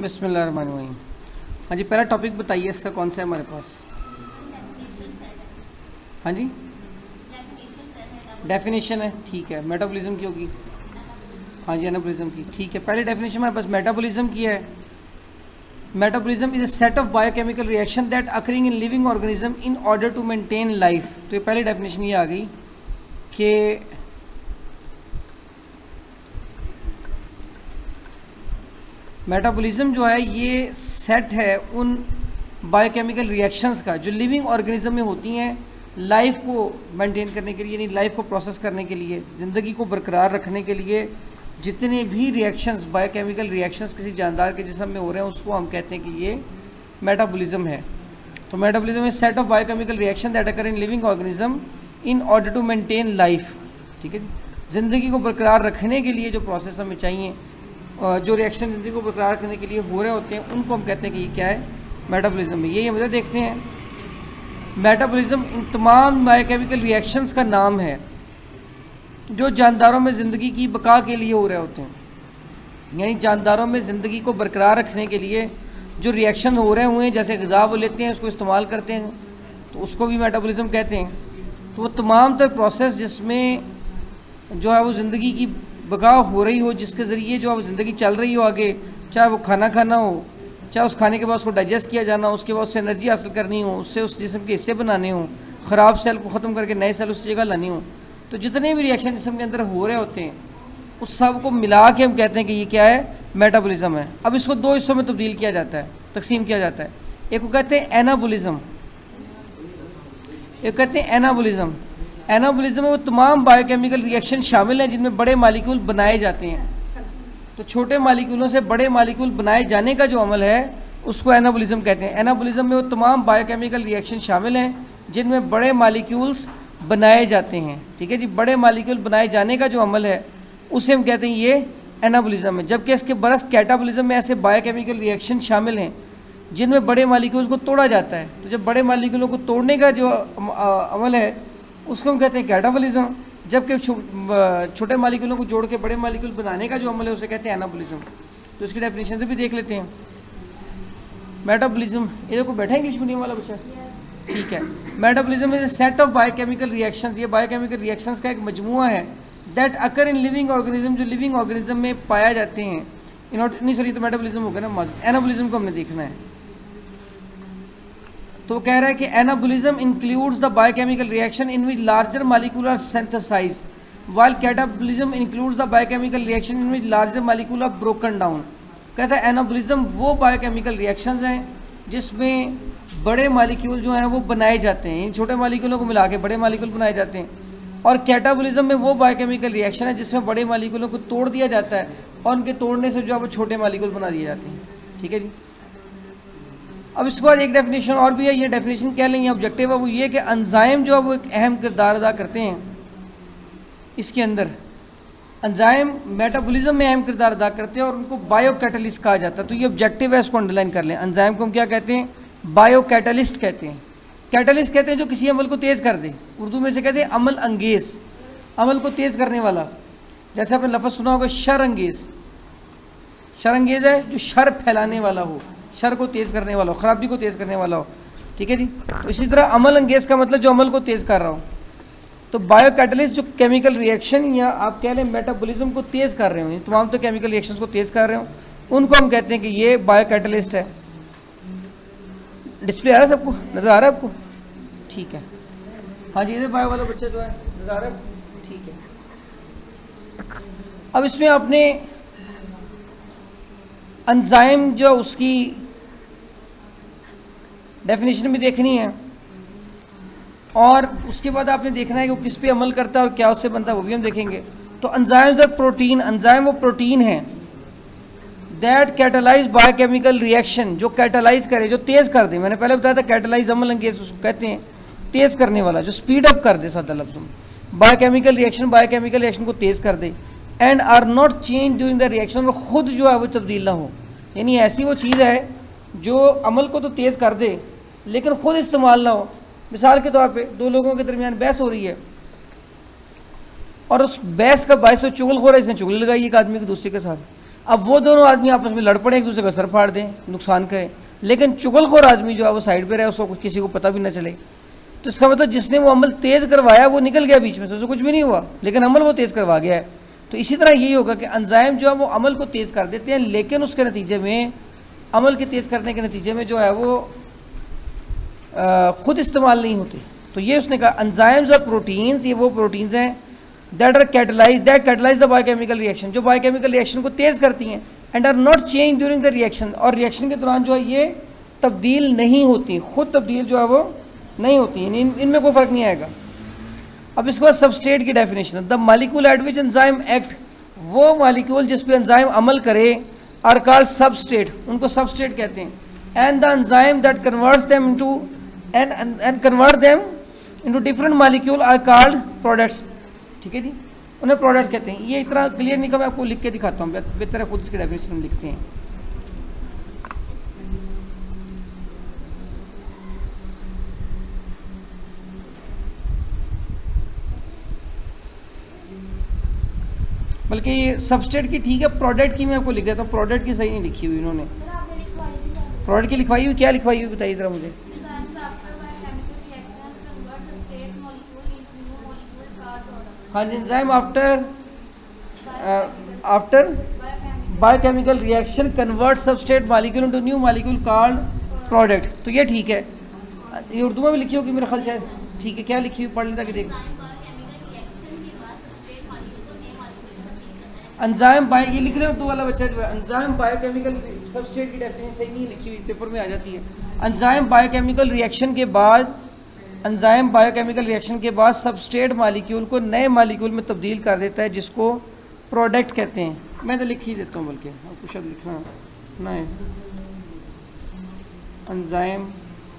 बिस्मिल्लाहिर्रहमानिर्रहीम। हाँ जी, पहला टॉपिक बताइए इसका कौन सा है हमारे पास। हाँ जी, डेफिनेशन है, ठीक है। मेटाबॉलिज्म की होगी, हाँ जी, एनाबॉलिज्म की, ठीक है। पहले डेफिनेशन हमारे पास मेटाबॉलिज्म की है। Metabolism is a set of biochemical reaction that occurring in living organism in order to maintain life. तो ये पहली डेफिनेशन ये आ गई कि मेटाबॉलिज्म जो है ये सेट है उन बायोकेमिकल रिएक्शंस का जो लिविंग ऑर्गेनिज्म में होती हैं लाइफ को मेंटेन करने के लिए, यानी लाइफ को प्रोसेस करने के लिए, ज़िंदगी को बरकरार रखने के लिए जितने भी रिएक्शंस, बायोकेमिकल रिएक्शंस किसी जानदार के जिस्म में हो रहे हैं उसको हम कहते हैं कि ये मेटाबॉलिज्म है। तो metabolism is set of biochemical reaction that occur in living organism in order to maintain life. ठीक है जी, ज़िंदगी को बरकरार रखने के लिए जो प्रोसेस हमें चाहिए, जो रिएक्शन ज़िंदगी को बरकरार रखने के लिए हो रहे होते हैं उनको हम कहते हैं कि ये क्या है, मेटाबॉलिज्म है। यही हम देखते हैं, मेटाबॉलिज्म इन तमाम बायोकेमिकल रिएक्शंस का नाम है जो जानदारों में ज़िंदगी की बका के लिए हो रहे होते हैं, यानी जानदारों में ज़िंदगी को बरकरार रखने के लिए जो रिएक्शन हो रहे हुए हैं, जैसे ग़िज़ा वो लेते हैं, उसको इस्तेमाल करते हैं, तो उसको भी मेटाबॉलिज्म कहते हैं। तो वो तमाम तर प्रोसेस जिसमें जो है वो ज़िंदगी की बका हो रही हो, जिसके ज़रिए जो है वो ज़िंदगी चल रही हो आगे, चाहे वो खाना खाना हो, चाहे उस खाने के बाद उसको डाइजेस्ट किया जाना हो, उसके बाद उससे एनर्जी हासिल करनी हो, उससे उस जिस्म के हिस्से बनाने हो, ख़राब सेल को ख़त्म करके नए सेल उस जगह लानी हो, तो जितने भी रिएक्शन जिस्म के अंदर हो रहे होते हैं उस सब को मिला के हम कहते हैं कि ये क्या है, मेटाबॉलिज्म है। अब इसको दो हिस्सों में तब्दील किया जाता है, तकसीम किया जाता है। एक को कहते हैं एनाबॉलिज्म, एक कहते हैं एनाबॉलिज्म। एनाबॉलिज्म में वो तमाम बायोकेमिकल रिएक्शन शामिल हैं जिनमें बड़े मालिक्यूल बनाए जाते हैं। तो छोटे मालिक्यूलों से बड़े मालिक्यूल बनाए जाने का जो अमल है उसको एनाबॉलिज्म कहते हैं। एनाबॉलिज्म में वो तमाम बायोकेमिकल रिएक्शन शामिल हैं जिनमें बड़े मालिक्यूल्स बनाए जाते हैं। ठीक है जी, बड़े मालिक्यूल बनाए जाने का जो अमल है उसे हम कहते हैं ये एनाबॉलिज्म है। जबकि इसके बरस कैटाबॉलिज्म में ऐसे बायोकेमिकल रिएक्शन शामिल हैं जिनमें बड़े मालिक्यूल्स को तोड़ा जाता है। तो जब बड़े मालिक्यूलों को तोड़ने का जो अमल है उसको हम कहते हैं कैटाबॉलिज्म। जबकि छोटे मालिक्यूलों को जोड़ के बड़े मालिक्यूल बनाने का जो अमल है उसे कहते हैं एनाबॉलिज्म। तो इसकी डेफिनेशन से भी देख लेते हैं। मेटाबॉलिज्म, ये देखो बैठा इंग्लिश मीडियम वाला बच्चा, ठीक है। Metabolism is a set of biochemical reactions, ये बायोकेमिकल रिएक्शंस का एक मजमुआ है that occur in living organism, जो लिविंग ऑर्गेनिज्म में पाया जाते हैं। नहीं सॉरी, तो मेटाबॉलिज्म हो गया ना, एनाबॉलिज्म को हमने देखना है। तो कह रहा है कि anabolism includes the biochemical reaction in which larger molecule are synthesised, while catabolism includes the biochemical reaction in which larger molecule are broken down. कहता है एनाबॉलिज्म वो बायोकेमिकल रिएक्शंस हैं जिसमें बड़े मालिक्यूल जो हैं वो बनाए जाते हैं, इन छोटे मालिक्यूलों को मिला के बड़े मालिक्यूल बनाए जाते हैं। और कैटाबॉलिज्म में वो बायोकेमिकल रिएक्शन है जिसमें बड़े मालिक्यूलों को तोड़ दिया जाता है और उनके तोड़ने से जो है वो छोटे मालिक्यूल बना दिए जाते हैं। ठीक है जी। अब इसके बाद एक डेफिनेशन और भी है, ये डेफिनेशन क्या लेंगे, ऑब्जेक्टिव है वो ये कि एंजाइम जो है वो एक अहम किरदार अदा करते हैं इसके अंदर। एंजाइम मेटाबॉलिज्म में अहम किरदार अदा करते हैं और उनको बायो कैटलिस्ट कहा जाता है। तो ये ऑब्जेक्टिव है, इसको अंडरलाइन कर लें। एंजाइम को हम क्या कहते हैं, बायो कैटलिस्ट कहते हैं। कैटलिस्ट कहते हैं जो किसी अमल को तेज़ कर दे, उर्दू में से कहते हैं अमल अंगेज़, अमल को तेज़ करने वाला। जैसे आपने लफ्ज़ सुना होगा शर अंगेज़, शर अंगेज़ है जो शर फैलाने वाला हो, शर को तेज़ करने वाला हो, ख़राबी को तेज़ करने वाला हो। ठीक है जी। तो इसी तरह अमल अंगेज़ का मतलब जो अमल को तेज़ कर रहा हो। तो बायो कैटलिस्ट जो केमिकल रिएक्शन या आप कह लें मेटाबॉलिज्म को तेज़ कर रहे हो, तमाम तो केमिकल रिएक्शंस को तेज़ कर रहे हो, उनको हम कहते हैं कि ये बायो कैटलिस्ट है। डिस्प्ले आ रहा है सबको, नज़र आ रहा है आपको, ठीक है। हाँ जी, ये बायो वाला बच्चा जो है नज़र आ रहा है, ठीक है। अब इसमें आपने एंजाइम जो उसकी डेफिनेशन भी देखनी है और उसके बाद आपने देखना है कि वो किस पे अमल करता है और क्या उससे बनता है, वो भी हम देखेंगे। तो एंजाइम्स आर प्रोटीन, एंजाइम वो प्रोटीन है दैट कैटलाइज बायोकेमिकल रिएक्शन, जो कैटलाइज करे, जो तेज़ कर दे। मैंने पहले बताया था कैटलाइज अमल अंगेज उसको कहते हैं, तेज़ करने वाला, जो स्पीड अप कर दे, सादा लफ्ज़ों में बायोकेमिकल रिएक्शन को तेज़ कर दे। And are not change during the reaction, और ख़ुद जो है वो तब्दील ना हो। यानी ऐसी वो चीज़ है जो अमल को तो तेज़ कर दे लेकिन ख़ुद इस्तेमाल ना हो। मिसाल के तौर पे दो लोगों के दरमियान बहस हो रही है और उस बहस का बायस चुगलखोर है, इसने चुगली लगाई एक आदमी को दूसरे के साथ, अब वो दोनों आदमी आपस में लड़ पड़े, एक दूसरे का सर फाड़ दें, नुकसान करें, लेकिन चुगलखोर आदमी जो है वो साइड पे रहे, उसको किसी को पता भी ना चले। तो इसका मतलब जिसने वो अमल तेज़ करवाया वो निकल गया बीच में से, उसको कुछ भी नहीं हुआ, लेकिन अमल वो तेज़ करवा गया है। तो इसी तरह यही होगा कि एंजाइम जो है वो अमल को तेज़ कर देते हैं, लेकिन उसके नतीजे में, अमल के तेज़ करने के नतीजे में जो है वो ख़ुद इस्तेमाल नहीं होते। तो ये उसने कहा एंजाइम्स और प्रोटीन्स, ये वो प्रोटीन्स हैं that catalyse the biochemical reaction, जो बायोकेमिकल रिएक्शन को तेज़ करती हैं, and are not change during the reaction, और रिएक्शन के दौरान जो है ये तब्दील नहीं होती, खुद तब्दील जो है वो नहीं होती, इनमें कोई फ़र्क नहीं आएगा। अब इसके बाद सबस्ट्रेट की definition, the molecule at which enzyme act, वो मालिक्यूल जिस पे एंजाइम अमल करे, आर कॉल्ड सबस्ट्रेट, उनको सबस्ट्रेट कहते हैं। And the enzyme that converts them into and convert them into different molecule are called products. ठीक है जी, उन्हें प्रोडक्ट्स कहते हैं। ये इतना क्लियर नहीं, मैं आपको लिख के दिखाता हूँ, बेहतर है खुद इसकी डेफिनेशन लिखते हैं। बल्कि ये सबस्ट्रेट की ठीक है, प्रोडक्ट की मैं आपको लिख देता हूँ, प्रोडक्ट की सही नहीं लिखी हुई इन्होंने, प्रोडक्ट की लिखवाई हुई, क्या लिखवाई हुई बताइए ज़रा मुझे। हाँ जी, enzyme after biochemical reaction convert substrate molecule into new molecule called product. तो ये ठीक है, ये उर्दू में भी लिखी होगी मेरे ख्याल शायद। ठीक है, क्या लिखी हुई पढ़ लेता कि देख। एंजाइम बायो, ये लिख रहे उर्दू वाला बच्चा जो है, एंजाइम बायोकेमिकल सबस्ट्रेट की डेफिनेशन सही नहीं लिखी हुई, पेपर में आ जाती है। एंजाइम बायोकेमिकल रिएक्शन के बाद, एंजाइम बायोकेमिकल रिएक्शन के बाद सबस्ट्रेट मॉलिक्यूल को नए मॉलिक्यूल में तब्दील कर देता है, जिसको प्रोडक्ट कहते हैं। मैं तो लिख ही देता हूँ, बल्कि आपको शायद लिखना ना है। एंजाइम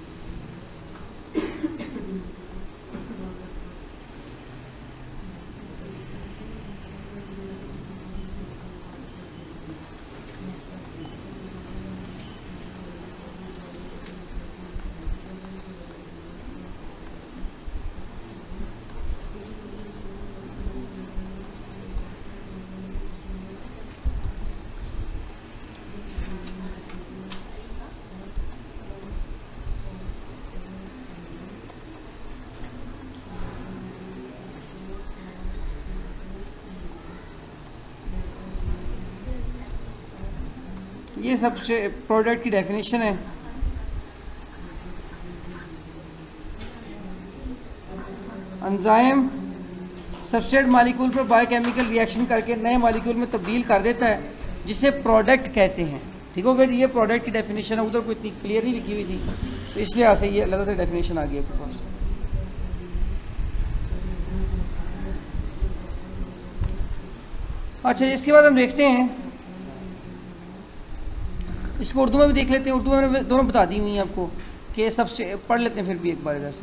ये सबसे प्रोडक्ट की डेफिनेशन है। एंजाइम सबस्ट्रेट मॉलिक्यूल पर बायोकेमिकल रिएक्शन करके नए मॉलिक्यूल में तब्दील कर देता है, जिसे प्रोडक्ट कहते हैं। ठीक हो गया जी, ये प्रोडक्ट की डेफिनेशन है, उधर कोई इतनी क्लियर नहीं लिखी हुई थी, तो इसलिए यहाँ से ये अलग से डेफिनेशन आ गई आपके पास। अच्छा, इसके बाद हम देखते हैं, इसको उर्दू में भी देख लेते हैं। उर्दू में मैंने दोनों बता दी हुई हैं आपको कि सबसे पढ़ लेते हैं फिर भी एक बार इधर से।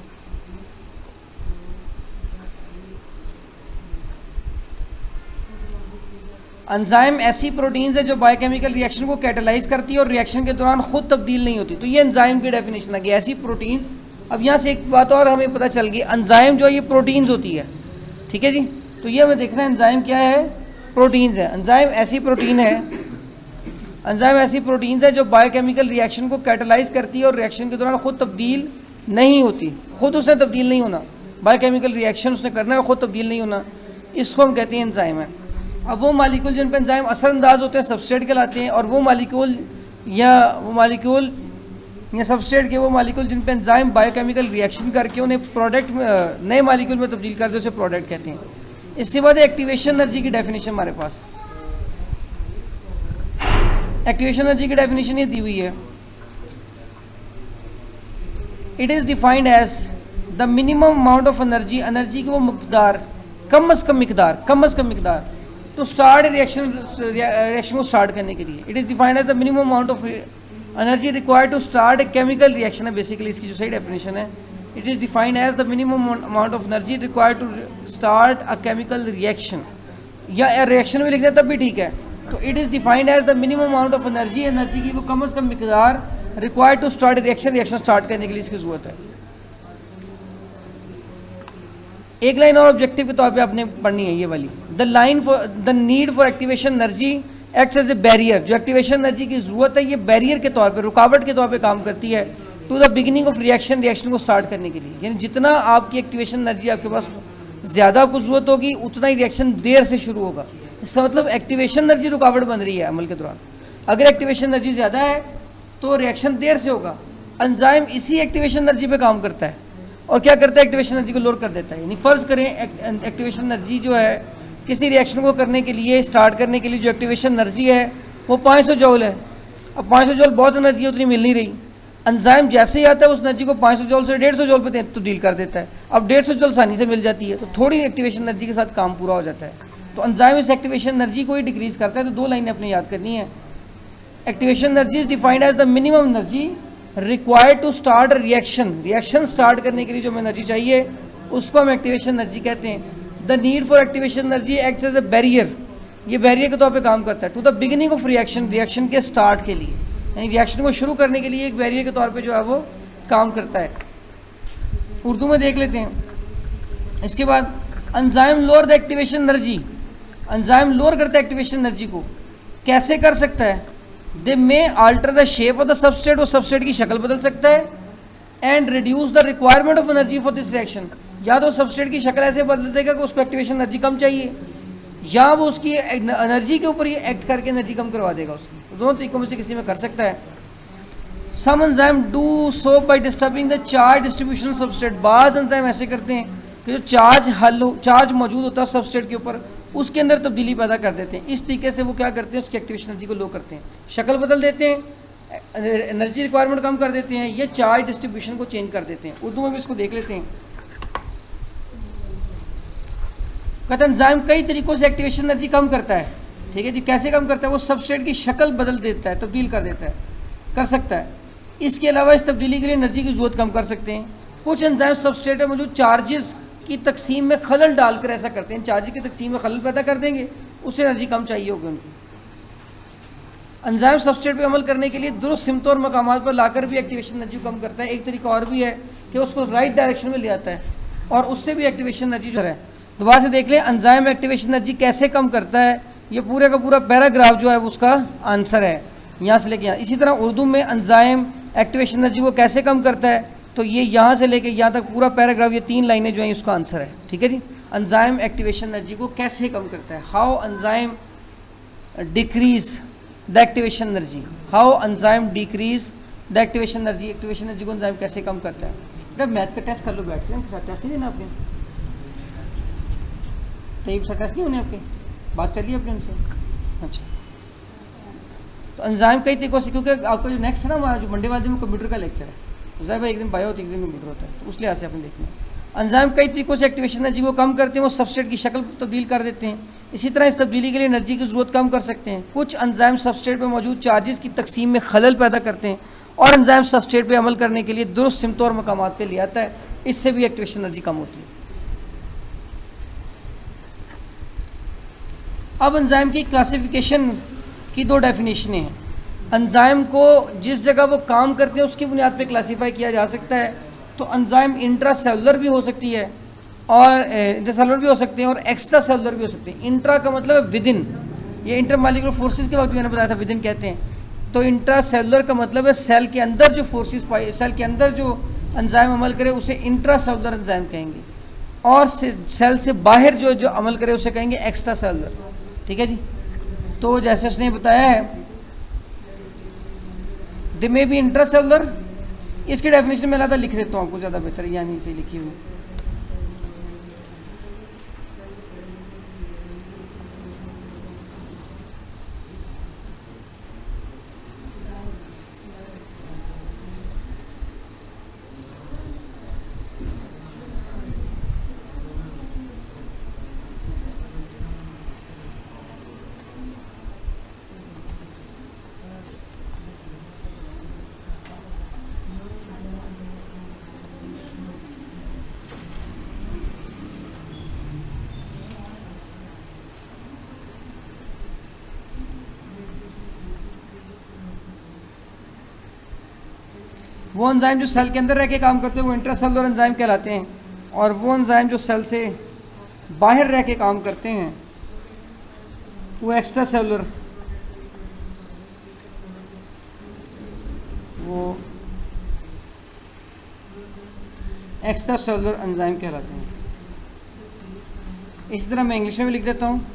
एंजाइम ऐसी प्रोटीन्स है जो बायोकेमिकल रिएक्शन को कैटलाइज करती है और रिएक्शन के दौरान खुद तब्दील नहीं होती। तो ये एंजाइम की डेफिनेशन है कि ऐसी प्रोटीन्स। अब यहाँ से एक बात और हमें पता चल गई, एंजाइम जो है ये प्रोटीन्स होती है। ठीक है जी, तो ये हमें देखना है एंजाइम क्या है, प्रोटीन्स है। एंजाइम ऐसी प्रोटीन है, एंजाइम ऐसी प्रोटीन्स है जो बायोकेमिकल रिएक्शन को कैटलाइज करती है और रिएक्शन के दौरान खुद तब्दील नहीं होती, खुद उसने तब्दील नहीं होना, बायोकेमिकल रिएक्शन उसने करना है और खुद तब्दील नहीं होना, इसको हम कहते हैं एंजाइम है। अब वो मालिक्यूल जिन पर एंजाइम असरअंदाज होते हैं सबस्ट्रेट कहलाते हैं, और वो मालिक्यूल या सबस्ट्रेट के वो मालिक्यूल जिन पर एंजाइम बायोकेमिकल रिएक्शन करके उन्हें प्रोडक्ट में नए मालिक्यूल में तब्दील करते हैं, उसे प्रोडक्ट कहते हैं। इसके बाद एक्टिवेशन एनर्जी की डेफिनेशन हमारे पास, एक्टिवेशन एनर्जी की डेफिनेशन ये दी हुई है। It is defined as the minimum amount of energy, energy की वो मकदार, कम अज़ कम मिकदार टू स्टार्ट रिएक्शन को स्टार्ट करने के लिए। It is defined as the minimum amount of energy required to start a chemical reaction है बेसिकली इसकी जो सही डेफिनेशन है। It is defined as the minimum amount of energy required to start a chemical reaction, या reaction में लिख दें तब भी ठीक है। तो it is defined as the minimum amount of energy, energy की वो कम अज़ कम मिकदार required to start reaction start करने के लिए इसकी ज़रूरत है। एक लाइन और ऑब्जेक्टिव के तौर पे आपने पढ़नी है ये वाली, the need for activation energy acts as a barrier, जो एक्टिवेशन एनर्जी की ज़रूरत है ये बैरियर के तौर पे, रुकावट के तौर पे काम करती है to the beginning of reaction, reaction को स्टार्ट करने के लिए। यानी जितना आपकी एक्टिवेशन एनर्जी आपके पास ज़्यादा आपको ज़रूरत होगी उतना ही रिएक्शन देर से शुरू होगा। इसका मतलब एक्टिवेशन एनर्जी रुकावट बन रही है अमल के दौरान। अगर एक्टिवेशन एनर्जी ज़्यादा है तो रिएक्शन देर से होगा। एंजाइम इसी एक्टिवेशन एनर्जी पे काम करता है और क्या करता है, एक्टिवेशन एनर्जी को लोअर कर देता है। यानी फ़र्ज़ करें एक्टिवेशन एनर्जी जो है किसी रिएक्शन को करने के लिए, स्टार्ट करने के लिए जो एक्टिवेशन एनर्जी है वो 500 जूल है। अब 500 जूल बहुत एनर्जी है, उतनी मिल नहीं रही। एंजाइम जैसे ही आता है उस एनर्जी को 500 जूल से 150 जूल पे तब्दील कर देता है। अब 150 जूल आसानी से मिल जाती है तो थोड़ी एक्टिवेशन एनर्जी के साथ काम पूरा हो जाता है। तो एंजाइम इस एक्टिवेशन एनर्जी को ही डिक्रीज़ करता है। तो 2 लाइनें अपने याद करनी है। Activation energy is defined as the minimum energy required to start reaction, reaction start करने के लिए जो हमें एनर्जी चाहिए उसको हम एक्टिवेशन एनर्जी कहते हैं। The need for activation energy acts as a barrier, ये बैरियर के तौर पे काम करता है to the beginning of reaction, reaction के स्टार्ट के लिए, यानी रिएक्शन को शुरू करने के लिए एक बैरियर के तौर पे जो है वो काम करता है। उर्दू में देख लेते हैं। इसके बाद enzyme lower the activation energy, enzyme lower करता है एक्टिवेशन एनर्जी को। कैसे कर सकता है? They may alter the shape of the substrate, वो सबस्ट्रेट की शक्ल बदल सकता है। And reduce the requirement of energy for this reaction, या तो सबस्ट्रेट की शक्ल ऐसे बदल देगा कि उसको एक्टिवेशन एनर्जी कम चाहिए, या वो उसकी एनर्जी के ऊपर ही एक्ट करके एनर्जी कम करवा देगा उसकी। तो दोनों तरीकों में से किसी में कर सकता है। Some enzyme do so by disturbing the charge distribution substrate, बाज़ एंजाइम ऐसे करते हैं कि जो चार्ज मौजूद होता है सबस्ट्रेट के ऊपर उसके अंदर तब्दीली पैदा कर देते हैं। इस तरीके से वो क्या करते हैं, उसकी एक्टिवेशन एनर्जी को लो करते हैं, शक्ल बदल देते हैं, एनर्जी रिक्वायरमेंट कम कर देते हैं, या चार्ज डिस्ट्रीब्यूशन को चेंज कर देते हैं। उर्दू में भी इसको देख लेते हैं। कहते हैं एंजाइम कई तरीकों से एक्टिवेशन एनर्जी कम करता है। ठीक है जी, कैसे कम करता है? वो सबस्ट्रेट की शक्ल बदल देता है, तब्दील कर देता है, कर सकता है। इसके अलावा इस तब्दीली के लिए एनर्जी की जरूरत कम कर सकते हैं। कुछ एंजाइम सबस्ट्रेट में मौजूद चार्जेस की तकसीम में खलल डालकर ऐसा करते हैं, चार्ज की तकसीम में खलल पैदा कर देंगे, उससे एनर्जी कम चाहिए होगी उनकी। एंजाइम सबस्ट्रेट पे अमल करने के लिए दुरुस्त सिमतों और मकामात पर लाकर भी एक्टिवेशन एनर्जी कम करता है। एक तरीका और भी है कि उसको राइट डायरेक्शन में ले आता है और उससे भी एक्टिवेशन एनर्जी जो है। दोबारा से देख लें, एंजाइम एक्टिवेशन एनर्जी कैसे कम करता है, ये पूरे का पूरा पैराग्राफ जो है उसका आंसर है यहाँ से लेके यहाँ। इसी तरह उर्दू में एंजाइम एक्टिवेशन एनर्जी को कैसे कम करता है, तो ये यहाँ से लेके यहाँ तक पूरा पैराग्राफ, ये 3 लाइनें जो हैं उसका आंसर है। ठीक है जी, एंजाइम एक्टिवेशन एनर्जी को कैसे कम करता है, how enzyme decrease the activation energy, how enzyme decrease the activation energy, activation energy को एंजाइम कैसे कम करता है। बेटा मैथ का टेस्ट कर लो, बैठ के टेस्ट नहीं देना आपने, टाइप सा टेस्ट नहीं होने आपके, बात कर ली आपने उनसे। अच्छा, तो एंजाइम कई तरीकों से, क्योंकि आपका जो नेक्स्ट है ना हमारा जो मंडे वाले दिन वो कंप्यूटर का लेक्चर है, तो भाई एक दिन बायो होती है, एक दिन कंप्यूटर होता है, तो उस लिहाज से आपने देखना है। एंजाइम कई तरीकों से एक्टिवेशन एनर्जी को कम करते हैं, वो सबस्ट्रेट की शक्ल तब्दील कर देते हैं। इसी तरह इस तब्दीली के लिए एनर्जी की ज़रूरत कम कर सकते हैं। कुछ एंजाइम सबस्ट्रेट पर मौजूद चार्जेस की तकसीम में खलल पैदा करते हैं और एंजाइम सबस्ट्रेट पर अमल करने के लिए दुरुस्त सिमतों और मकामात पर ले आता है, इससे भी एक्टिवेशन एनर्जी कम होती है। अब एंजाइम की क्लासिफिकेशन की 2 डेफिनेशनें हैं। एंजाइम को जिस जगह वो काम करते हैं उसकी बुनियाद पे क्लासीफाई किया जा सकता है। तो एंजाइम इंट्रासेलुलर भी हो सकती है और इंट्रासेलुलर भी हो सकते हैं और एक्स्ट्रा सेलुलर भी हो सकते हैं। इंट्रा का मतलब है विदिन, ये इंटरमॉलिक्यूलर फोर्सेस के वक्त मैंने बताया था विदिन कहते हैं। तो इंट्रासेलुलर का मतलब है सेल के अंदर जो फोर्सेस पाई, सेल के अंदर जो एंजाइम अमल करे उसे इंट्रासेलुलर एंजाइम कहेंगे, और सेल से बाहर जो अमल करे उसे कहेंगे एक्स्ट्रा सेलुलर। ठीक है जी, तो जैसे उसने बताया है दे मे बी इंट्रासेलुलर, इसकी डेफिनेशन मैं ज़्यादा लिख देता हूँ आपको, ज़्यादा बेहतर, यानी इसे लिखी हुई। वो एंजाइम जो सेल के अंदर रह के काम करते हैं वो इंट्रासेलुलर एंजाइम कहलाते हैं, और वो एंजाइम जो सेल से बाहर रह के काम करते हैं वो extracellular extracellular enzyme कहलाते हैं। इसी तरह मैं इंग्लिश में भी लिख देता हूँ।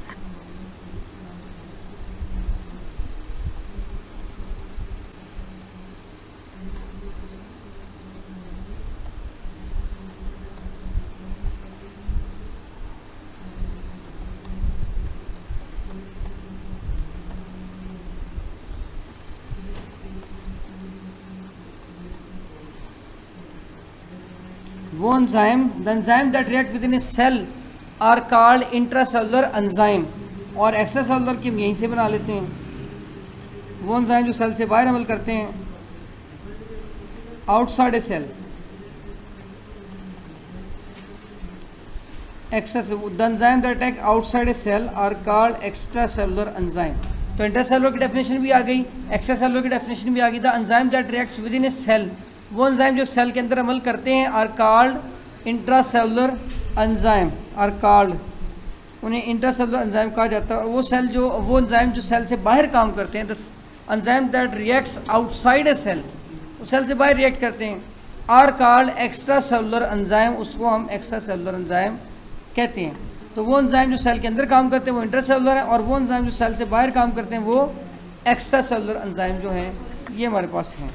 वो enzyme, the enzyme that react within a cell are called intracellular enzyme, और एक्स्ट्रा सेलुलर की हम यहीं से बना लेते हैं। वो एंजाइम जो सेल से बाहर अमल करते हैं, outside a cell, the enzyme that attack outside a cell are called extracellular enzyme. तो इंट्रासेलुलर की डेफिनेशन भी आ गई, एक्स्ट्रा सेलुलर की डेफिनेशन भी आ गई। The enzyme that reacts within a cell, वो एंजाइम जो सेल के अंदर अमल करते हैं, are called intracellular enzyme, are called, उन्हें इंट्रासेलुलर एंजाइम कहा जाता है। और वो एंजाइम जो सेल से बाहर काम करते हैं, the enzyme that reacts outside a cell, वो सेल से बाहर रिएक्ट करते हैं, are called extracellular enzyme, उसको हम एक्स्ट्रा सेलुलर एंजाइम कहते हैं। तो वो एंजाइम जो सेल के अंदर काम करते हैं वो इंट्रासेलुलर है, और वो एंजाइम जो सेल से बाहर काम करते हैं वो एक्स्ट्रा सेलुलर एंजाइम जो हैं ये हमारे पास हैं।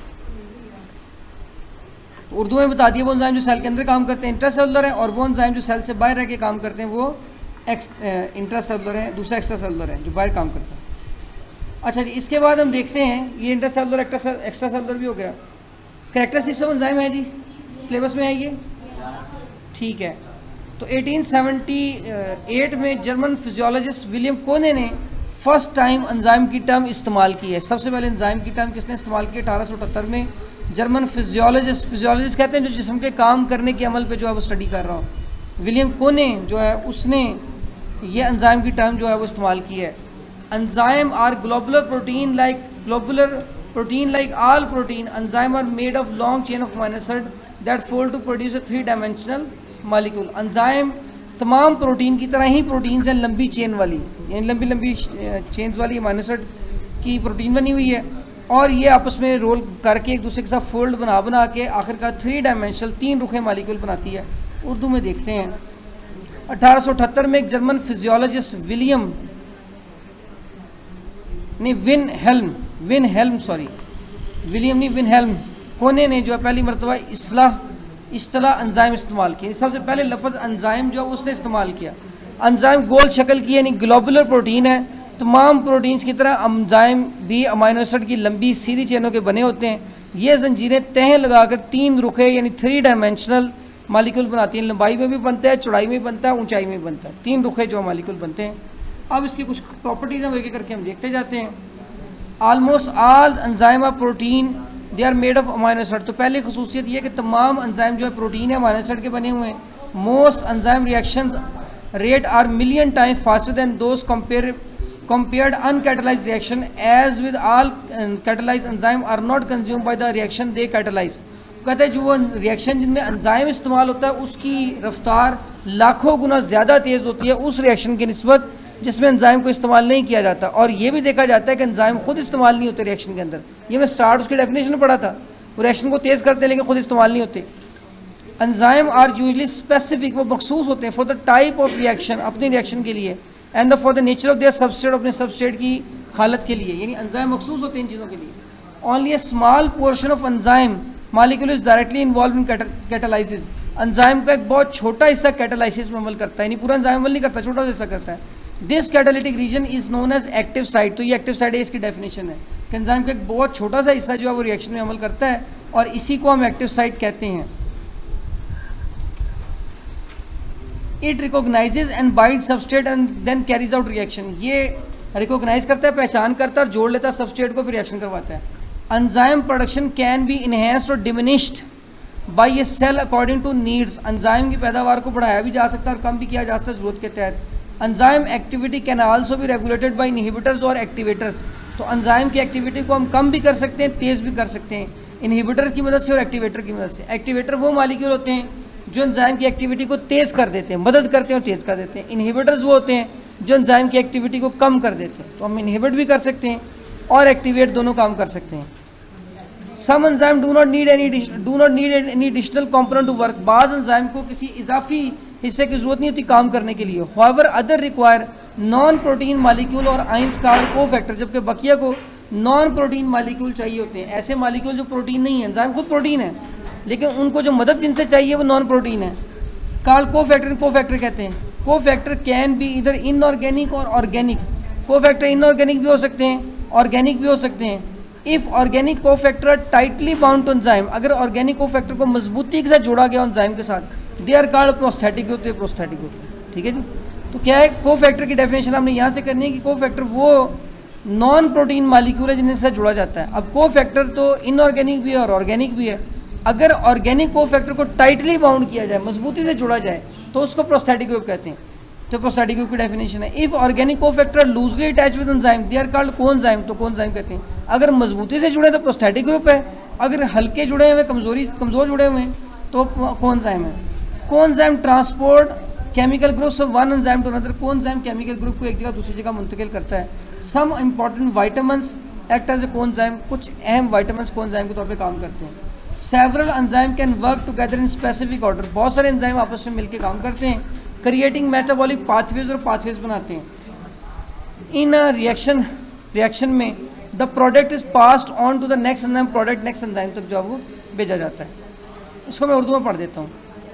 उर्दू में बता दिए, वो एंजाइम जो सेल के अंदर काम करते हैं इंट्रासेलुलर है, और वो एंजाइम जो सेल से बाहर रह के काम करते हैं वो इंट्रासेलुलर है, दूसरा एक्स्ट्रा सेलुलर है जो बाहर काम करता है। अच्छा जी, इसके बाद हम देखते हैं, ये इंट्रासेलुलर एक्स्ट्रा सेलुलर भी हो गया। कैरेक्टरिस्टिक्स ऑफ एंजाइम है जी, सिलेबस में है ये, ठीक है। तो 1878 में जर्मन फिजियोलॉजिस्ट विलियम कोने ने फर्स्ट टाइम एंजाइम की टर्म इस्तेमाल की है। सबसे पहले एंजाइम की टर्म किसने इस्तेमाल की? 1878 में जर्मन फिजियोलॉजिस्ट कहते हैं जो जिस्म के काम करने के अमल पे जो है वो स्टडी कर रहा हो, विलियम कोने जो है उसने ये एंजाइम की टर्म जो है वो इस्तेमाल की है। Enzyme are globular protein like all protein, enzyme are made of long chain of amino acid that fold to produce a 3 dimensional molecule. Enzyme तमाम प्रोटीन की तरह ही प्रोटीन्स हैं, लंबी चेन वाली, यानी लंबी लंबी चेन्स वाली अमीनो एसिड की प्रोटीन बनी हुई है, और ये आपस में रोल करके एक दूसरे के साथ फोल्ड बना के आखिरकार 3 डायमेंशनल 3 रुखे मॉलिक्यूल बनाती है। उर्दू में देखते हैं, 1878 में एक जर्मन फिजियोलॉजिस्ट विनहेल्म कोने ने जो है पहली मरतबा इस्तिलाह एंजाइम इस्तेमाल की। सबसे पहले लफ्ज़ एंजाइम जो है उसने इस्तेमाल किया। एंजाइम गोल शक्ल की यानी ग्लोबुलर प्रोटीन है, तमाम प्रोटीन्स की तरह एंजाइम भी अमीनो एसिड की लंबी सीधी चेनों के बने होते हैं। ये जंजीरें तह लगाकर 3 रुखे यानी 3 डायमेंशनल मॉलिक्यूल बनाती हैं। लंबाई में भी बनता है, चौड़ाई में भी बनता है, ऊंचाई में भी बनता है, 3 रुखे जो मॉलिक्यूल बनते हैं। अब इसकी कुछ प्रॉपर्टीज़ हम एक एक करके हम देखते जाते हैं। Almost all enzyme of protein they are made of amino acid. तो पहली खसूसियत ये है कि तमाम एंजाइम जो है प्रोटीन है, अमीनो एसिड के बने हुए हैं। Most enzyme reactions rate are million times faster than those compared uncatalyzed reaction, as with all catalyzed enzyme are not consumed by the reaction they catalyze। कहते हैं जो वो रिएक्शन जिनमें एंजाइम इस्तेमाल होता है उसकी रफ्तार लाखों गुना ज़्यादा तेज़ होती है उस रिएक्शन की निस्बत जिसमें एंजाइम को इस्तेमाल नहीं किया जाता। और ये भी देखा जाता है कि एंजाइम खुद इस्तेमाल नहीं होते रिएक्शन के अंदर। ये मैं स्टार्ट उसकी डेफिनेशन में पढ़ा था, वो रिएक्शन को तेज़ करते हैं लेकिन खुद इस्तेमाल नहीं होते। एंजाइम आर यूजली स्पेसिफिक, वो मखसूस होते हैं for the type of reaction, अपनी रिएक्शन के लिए, and for the nature of their substrate, अपने सबस्ट्रेट की हालत के लिए, यानी एंजाइम मखसूस होते हैं इन चीज़ों के लिए। Only a small portion of enzyme molecule is directly involve in catalysis. Enzyme का एक बहुत छोटा हिस्सा कैटालाइसिस में अमल करता है, यानी पूरा एंजाइम अमल नहीं करता, छोटा हिस्सा करता है। This catalytic region is known as active site. तो ये एक्टिव साइट है, इसकी डेफिनेशन है कि एंजाइम का एक बहुत छोटा सा हिस्सा जो है वो रिएक्शन में अमल करता है और इसी को हम एक्टिव साइट कहते हैं। It recognises and bind substrate and then carries out reaction. ये रिकॉग्नाइज करता है, पहचान करता है और जोड़ लेता है सबस्ट्रेट को, फिर रिएक्शन करवाता है। Enzyme production can be enhanced और diminished by a cell according to needs. Enzyme की पैदावार को बढ़ाया भी जा सकता है और कम भी किया जा सकता है ज़रूरत के तहत। Enzyme activity can also be regulated by inhibitors और एक्टिवेटर्स। तो एंजाइम की एक्टिविटी को हम कम भी कर सकते हैं, तेज़ भी कर सकते हैं, इनहिबिटर की मदद से और एक्टिवेटर की मदद से। एक्टिवेटर वो मॉलिक्यूल होते हैं जो एंजाइम की एक्टिविटी को तेज़ कर देते हैं, मदद करते हैं और तेज़ कर देते हैं। इनहिबिटर्स वो होते हैं जो एंजाइम की एक्टिविटी को कम कर देते हैं। तो हम इनहिबिट भी कर सकते हैं और एक्टिवेट, दोनों काम कर सकते हैं। Some enzyme do not need any additional component to work, बाज़ एंजाइम को किसी इजाफी हिस्से की जरूरत नहीं होती काम करने के लिए। However other require non protein molecule और आइंस कार्ड को फैक्टर, जबकि बकिया को नॉन प्रोटीन मालिक्यूल चाहिए होते हैं, ऐसे मालिक्यूल जो प्रोटीन नहीं है, एंजाइम खुद प्रोटीन है लेकिन उनको जो मदद जिनसे चाहिए वो नॉन प्रोटीन है। कार्ड को फैक्टर कहते हैं। को फैक्टर कैन बी इधर इनऑर्गेनिक और ऑर्गेनिक। को फैक्टर इनऑर्गेनिक भी हो सकते हैं, ऑर्गेनिक भी हो सकते हैं। If organic cofactor tightly bound to enzyme, अगर ऑर्गेनिक को फैक्टर को मजबूती के साथ जोड़ा गया एंजाइम के साथ, they are called prosthetic group, prosthetic group. ठीक है जी। तो क्या है, को फैक्टर की डेफिनेशन हमने यहाँ से करनी है कि को फैक्टर वो नॉन प्रोटीन मालिक्यूल है जिनसे जुड़ा जाता है। अब को फैक्टर तो इनऑर्गेनिक भी है और ऑर्गेनिक भी है। अगर ऑर्गेनिक को फैक्टर को टाइटली बाउंड किया जाए, मजबूती से जोड़ा जाए, तो उसको प्रोस्थेटिक ग्रुप कहते हैं। तो प्रोस्थेटिक ग्रुप की डेफिनेशन है, if organic cofactor loosely attach with enzyme they are called coenzyme, तो कोएंजाइम कहते हैं। अगर मजबूती से जुड़े तो प्रोस्थेटिक ग्रुप है, अगर हल्के जुड़े हुए कमजोर जुड़े हुए हैं तो कोएंजाइम है। Coenzyme transport chemical groups of one enzyme to another, coenzyme chemical group को एक जगह दूसरी जगह मुंतकिल करता है। Some important vitamins act as a coenzyme, कुछ अहम वाइटामिन्स कोएंजाइम के तौर पे काम करते हैं। Several enzyme can work together in specific order, बहुत सारे एंजाइम आपस में मिलकर काम करते हैं, क्रिएटिंग मेटाबॉलिक पाथवेज और पाथवेज बनाते हैं। इन रिएक्शन में the product is passed on to the next enzyme, product next enzyme तक जो है वो भेजा जाता है। इसको मैं उर्दू में पढ़ देता हूँ।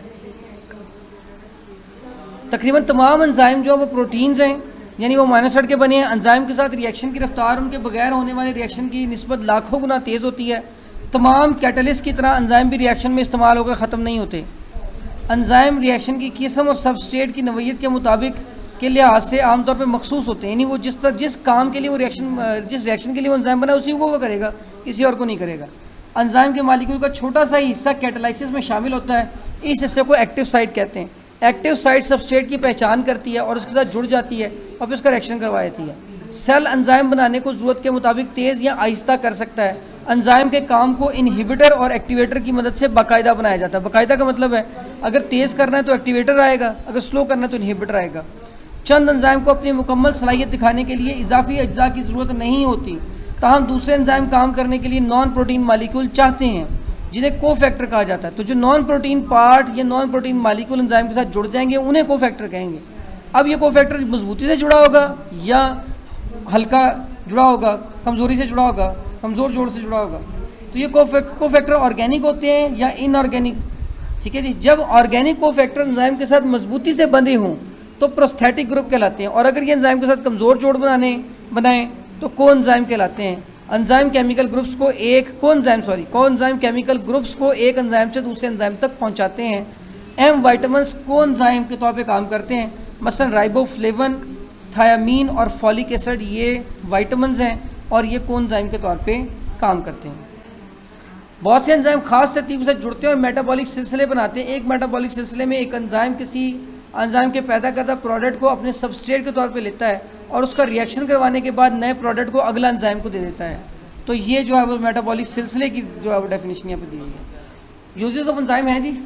तकरीबन तमाम एंजाइम जो वो प्रोटीन्स हैं, यानी वो माइनोसाइड के बने हैं। एंजाइम के साथ रिएक्शन की रफ्तार उनके बगैर होने वाले रिएक्शन की निस्बत लाखों गुना तेज़ होती है। तमाम कैटलिस्ट की तरह एंजाइम भी रिएक्शन में इस्तेमाल होकर ख़त्म नहीं होते। एंजाइम रिएक्शन की किस्म और सबस्ट्रेट की नवैयत के मुताबिक के लिहाज से आमतौर पर मखसूस होते हैं, यानी वो जिस काम के लिए वो जिस रिएक्शन के लिए वो एंजाइम बना उसी को वो करेगा, किसी और को नहीं करेगा। एंजाइम के मालिक्यूल का छोटा सा ही हिस्सा कैटालाइसिस में शामिल होता है, इस हिस्से को एक्टिव साइट कहते हैं। एक्टिव साइट सबस्ट्रेट की पहचान करती है और उसके साथ जुड़ जाती है और फिर उसका रिएक्शन करवा देती है। सेल एंजाइम बनाने को ज़रूरत के मुताबिक तेज़ या आहिस्ता कर सकता है। एंजाइम के काम को इनहिबिटर और एक्टिवेटर की मदद से बाकायदा बनाया जाता है। बाकायदा का मतलब है अगर तेज़ करना है तो एक्टिवेटर आएगा, अगर स्लो करना है तो इनहिबिटर आएगा। चंद एंजाइम को अपनी मुकम्मल सलाहियत दिखाने के लिए इजाफी अज्जा की ज़रूरत नहीं होती, ताहम दूसरे एंजाइम काम करने के लिए नॉन प्रोटीन मालिक्यूल चाहते हैं जिन्हें को फैक्टर कहा जाता है। तो जो नॉन प्रोटीन पार्ट या नॉन प्रोटीन मालिक्यूल एंजाइम के साथ जुड़ जाएंगे उन्हें को फैक्टर कहेंगे। अब ये को फैक्टर मजबूती से जुड़ा होगा या हल्का जुड़ा होगा, कमज़ोरी से जुड़ा होगा, कमज़ोर जोड़ से जुड़ा होगा। तो ये को फैक्टर ऑर्गेनिक होते हैं या इनऑर्गेनिक। ठीक है जी। जब ऑर्गेनिक को फैक्टर एंजाइम के साथ मजबूती से बंधे हों तो प्रोस्थेटिक ग्रुप कहलाते हैं, और अगर ये एंजाइम के साथ कमज़ोर जोड़ बनाएं तो कोएंजाइम कहलाते हैं। एंजाइम केमिकल ग्रुप्स को कोएंजाइम केमिकल ग्रुप्स को एक एंजाइम से दूसरे एंजाइम तक पहुंचाते हैं। अहम वाइटामिन्स कोएंजाइम के तौर पे काम करते हैं, मसलन राइबोफ्लेविन, थायामीन और फॉलिक एसिड, ये वाइटामिन्स हैं और ये कोएंजाइम के तौर पे काम करते हैं। बहुत से एंजाइम खास तरतीब से जुड़ते हैं और मेटाबॉलिक सिलसिले बनाते हैं। एक मेटाबॉलिक सिलसिले में एक एंजाइम किसी एंजाइम के पैदा करदा प्रोडक्ट को अपने सबस्ट्रेट के तौर पे लेता है और उसका रिएक्शन करवाने के बाद नए प्रोडक्ट को अगला एंजाइम को दे देता है। तो ये जो है वो मेटाबॉलिक सिलसिले की जो है वो डेफिनेशन यहाँ पे दी हुई है। यूजेस ऑफ एंजाइम है जी,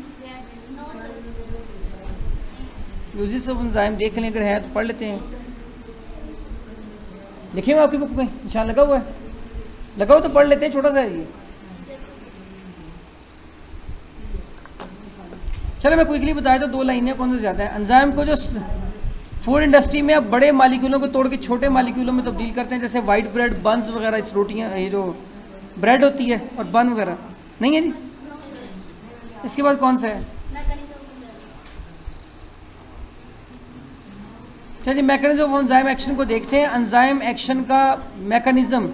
यूजेस ऑफ एंजाइम देख लें, अगर है तो पढ़ लेते हैं। लिखे हुए आपकी बुक में निशान लगा हुआ है, लगा हुआ तो पढ़ लेते हैं, छोटा सा है ये। चलो मैं क्विकली बताया तो 2 लाइनें कौन से ज़्यादा है। एंजाइम को जो फूड इंडस्ट्री में आप बड़े मालिक्यूलों को तोड़ के छोटे मालिक्यूलों में तब्दील करते हैं, जैसे वाइट ब्रेड, बन्स वगैरह, इस रोटियाँ, ये जो ब्रेड होती है और बन वगैरह, नहीं है जी। इसके बाद कौन सा है? चलिए मैकेनिज्म ऑफ एंजाइम एक्शन को देखते हैं। एंजाइम एक्शन का मैकेनिज्म,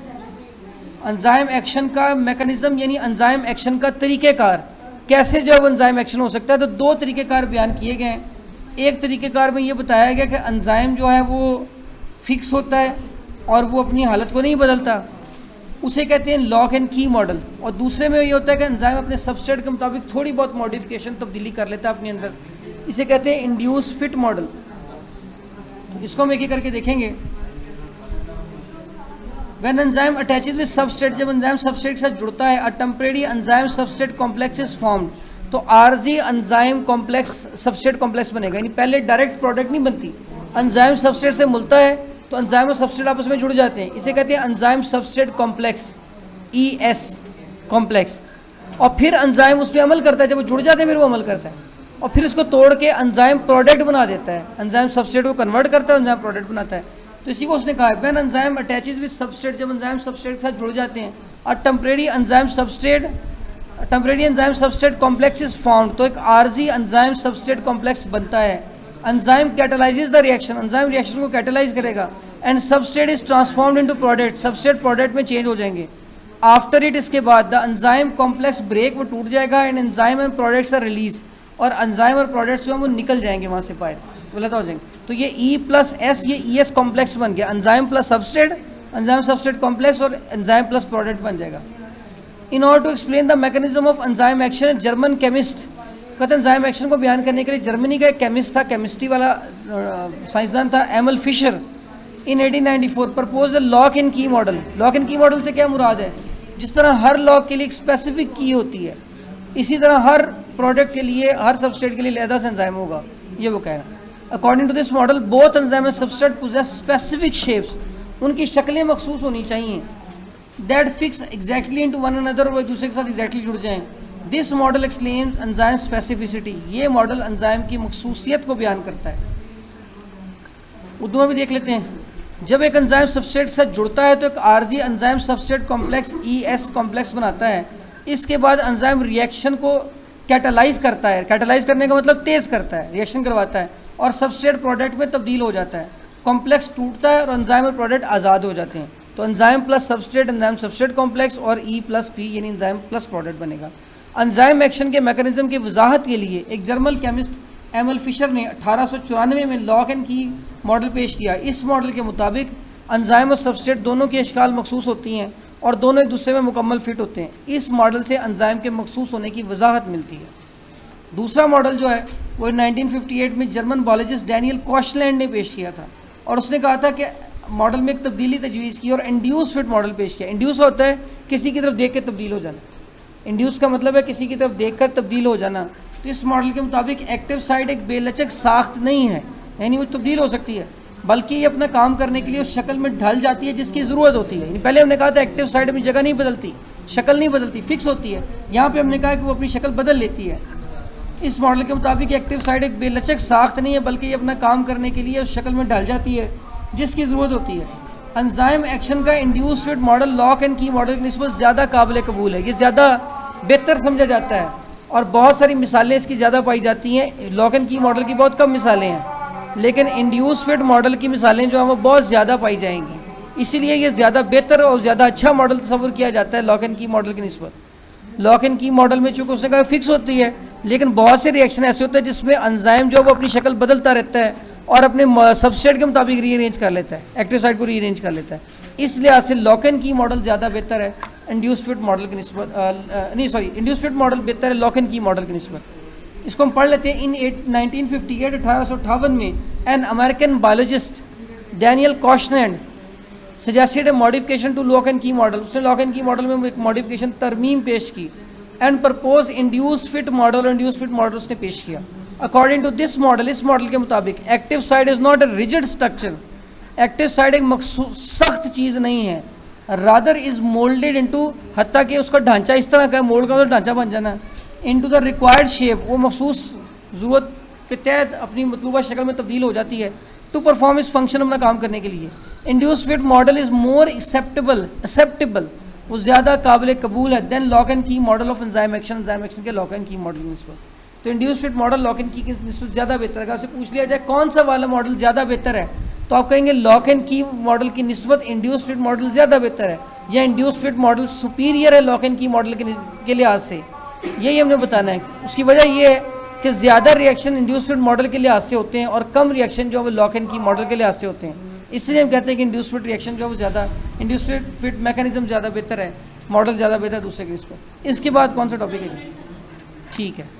यानी एंजाइम एक्शन का तरीक़ेकार, कैसे जो एंजाइम एक्शन हो सकता है। तो 2 तरीक़ेकार बयान किए गए हैं। एक तरीक़ेकार में ये बताया गया कि एंजाइम जो है वो फिक्स होता है और वो अपनी हालत को नहीं बदलता, उसे कहते हैं लॉक एंड की मॉडल। और दूसरे में ये होता है कि एंजाइम अपने सबस्ट्रेट के मुताबिक थोड़ी बहुत मॉडिफिकेशन तब्दीली कर लेता है अपने अंदर, इसे कहते हैं इंड्यूस फिट मॉडल। तो इसको हम एक करके देखेंगे। When enzyme attaches with substrate, जब एंजाइम सबस्ट्रेट के साथ जुड़ता है, a temporary enzyme substrate complex is formed, तो आरजी एंजाइम कॉम्प्लेक्स सबस्ट्रेट कॉम्प्लेक्स बनेगा। यानी पहले डायरेक्ट प्रोडक्ट नहीं बनती, एंजाइम सबस्ट्रेट से मिलता है तो एंजाइम और सबस्ट्रेट आपस में जुड़ जाते हैं, इसे कहते हैं enzyme substrate complex ES। Complex, और फिर एंजाइम उस पर अमल करता है, जब वो जुड़ जाते हैं फिर वो अमल करता है, और फिर इसको तोड़ के एंजाइम प्रोडक्ट बना देता है, एंजाइम सबस्ट्रेट को कन्वर्ट करता है, एंजाइम प्रोडक्ट बनाता है। तो इसी को उसने कहा when enzyme attaches with substrate, जब एंजाइम सबस्ट्रेट के साथ जुड़ जाते हैं, और temporary enzyme substrate complex is formed, तो एक आरजी एंजाइम सबस्ट्रेट कॉम्प्लेक्स बनता है। Enzyme catalyses the reaction, enzyme reaction को कैटलाइज करेगा, and substrate is transformed into product, substrate product में चेंज हो जाएंगे। आफ्टर इट, इसके बाद द एंजाइम कॉम्प्लेक्स ब्रेक, वो टूट जाएगा, and enzyme and products are release, और एंजाइम और प्रोडक्ट्स जो हैं वो निकल जाएंगे वहाँ से बाहर, गलत हो जाएंगे। तो ये E+S, ये ES कॉम्प्लेक्स बन गया, enzyme plus substrate, enzyme substrate complex, और एंजाइम प्लस प्रोडक्ट बन जाएगा। In order to explain the mechanism of enzyme action, German chemist, कहते हैं एंजाइम एक्शन को बयान करने के लिए जर्मनी का एक केमिस्ट था, केमिस्ट्री वाला साइंसदान था, Emil Fischer, in 1894 propose the lock and key model. Lock and key model से क्या मुराद है? जिस तरह हर लॉक के लिए एक स्पेसिफिक की होती है, इसी तरह हर प्रोडक्ट के लिए, हर सबस्ट्रेट के लिए अलग से एंजाइम होगा, ये वो कह रहा है। According to this model both enzyme and substrate possess specific shapes, उनकी शक्लें मखसूस होनी चाहिए, that fix exactly into one another, वो एक दूसरे के साथ एग्जैक्टली जुड़ जाएं। This model explains enzyme specificity, ये मॉडल एंजाइम की मखसूसियत को बयान करता है। उर्दू में भी देख लेते हैं। जब एक एंजाइम सबस्ट्रेट के साथ जुड़ता है तो एक आरजी enzyme substrate complex ES complex बनाता है। इसके बाद एंजाइम रिएक्शन को कैटलाइज करता है, कैटलाइज करने का मतलब तेज करता है, रिएक्शन करवाता है, और सबस्ट्रेट प्रोडक्ट में तब्दील हो जाता है। कॉम्प्लेक्स टूटता है और एंजाइम और प्रोडक्ट आज़ाद हो जाते हैं। तो enzyme plus substrate, enzyme substrate complex, और E+P यानी एंजाइम प्लस प्रोडक्ट बनेगा। एंजाइम एक्शन के मैकेनिज्म की वजाहत के लिए एक जर्मन केमिस्ट एमल फिशर ने 1894 में लॉक एंड की मॉडल पेश किया। इस मॉडल के मुताबिक एंजाइम और सबस्ट्रेट दोनों की अशकाल मखसूस होती हैं और दोनों एक दूसरे में मुकम्मल फिट होते हैं। इस मॉडल से एंजाइम के मखसूस होने की वजाहत मिलती है। दूसरा मॉडल जो है वो 1958 में जर्मन बायोलॉजिस्ट डैनियल कॉशलैंड ने पेश किया था, और उसने कहा था कि मॉडल में एक तब्दीली तजवीज़ की और इंड्यूस फिट मॉडल पेश किया। इंड्यूस होता है किसी की तरफ देख के तब्दील हो जाना, इंड्यूस का मतलब है किसी की तरफ देख कर तब्दील हो जाना। तो इस मॉडल के मुताबिक एक्टिव साइड एक बेलचक साख्त नहीं है, यानी वो तब्दील हो सकती है, बल्कि ये अपना काम करने के लिए उस शक्ल में ढल जाती है जिसकी ज़रूरत होती है। यानी पहले हमने कहा था एक्टिव साइड अपनी जगह नहीं बदलती, शक्ल नहीं बदलती, फिक्स होती है। यहाँ पे हमने कहा कि वो अपनी शक्ल बदल लेती है। इस मॉडल के मुताबिक एक्टिव साइड एक बेलचक साख्त नहीं है, बल्कि ये अपना काम करने के लिए उस शक्ल में ढल जाती है जिसकी ज़रूरत होती है। एंजाइम एक्शन का induce fit model lock and key model की निस्बत ज़्यादा काबिल कबूल है, ये ज़्यादा बेहतर समझा जाता है, और बहुत सारी मिसालें इसकी ज़्यादा पाई जाती हैं। लॉक एंड की मॉडल की बहुत कम मिसालें हैं, लेकिन इंड्यूस फिट मॉडल की मिसालें जो हैं वो बहुत ज़्यादा पाई जाएंगी। इसीलिए ये ज़्यादा बेहतर और ज़्यादा अच्छा मॉडल तस्वर किया जाता है लॉक एंड की मॉडल की निस्बत। लॉक एंड की मॉडल में चूँकि उसने कहा फिक्स होती है, लेकिन बहुत से रिएक्शन ऐसे होते हैं जिसमें एंजाइम जो वो अपनी शक्ल बदलता रहता है और अपने सबस्ट्रेट के मुताबिक रीअरेंज कर लेता है, एक्टिव साइड को रीअरेंज कर लेता है। इस लिहाज से लॉक एंड की मॉडल ज़्यादा बेहतर है इंड्यूस फिट मॉडल की निस्बत, इंड्यूस फिट मॉडल बेहतर है लॉक एंड की मॉडल की निस्बत। इसको हम पढ़ लेते हैं। इन 1958 1858 में an American biologist Daniel Koshland suggested a modification to lock and key model. उसने लॉक एंड की मॉडल में एक मॉडिफिकेशन तरमीम पेश की and propose induce fit model, और इंड्यूस फिट मॉडल उसने पेश किया। अकॉर्डिंग टू दिस मॉडल, इस मॉडल के मुताबिक active site is not a rigid structure, active site एक मखसूस सख्त चीज़ नहीं है, रादर इज़ मोल्डेड इनटू, हत्ता कि उसका ढांचा इस तरह का मोल्ड का तो ढांचा बन जाना, इनटू द रिक्वायर्ड शेप, वो मखसूस ज़रूरत के तहत अपनी मतलूबा शक्ल में तब्दील हो जाती है टू परफॉर्म इस फंक्शन अपना काम करने के लिए। Induce fit model is more acceptable, वो ज़्यादा काबिल कबूल है than lock and key model of enzyme action के लॉक एंड की मॉडल की निस्बत। तो induce fit model lock and key निस्बत ज़्यादा बेहतर है। अगर आपसे पूछ लिया जाए कौन सा वाला मॉडल ज़्यादा बेहतर है, तो आप कहेंगे लॉक एंड की मॉडल की निस्बत इंड्यूस फिट मॉडल ज़्यादा बेहतर है, या इंड्यूस फिट मॉडल सुपीरियर है लॉक एंड की मॉडल के लिहाज से। यही हमने बताना है। उसकी वजह यह है कि ज़्यादा रिएक्शन इंड्यूस फिट मॉडल के लिहाज से होते हैं और कम रिएक्शन जो है लॉक एंड की मॉडल के लिहाज से होते हैं। इसलिए हम कहते हैं कि इंड्यूस फिट रिएक्शन जो है वो ज़्यादा, इंड्यूस फिट मैकेनिज्म ज़्यादा बेहतर है, मॉडल ज़्यादा बेहतर है दूसरे के निस्बत। इसके बाद कौन सा टॉपिक है जी? ठीक है।